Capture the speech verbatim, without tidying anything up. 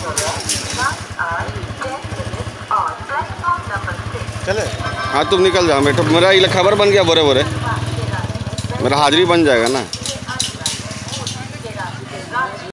चले हाँ तुम निकल जाओ बेटो, मेरा ये खबर बन गया बोरे बोरे, मेरा हाजिरी बन जाएगा ना।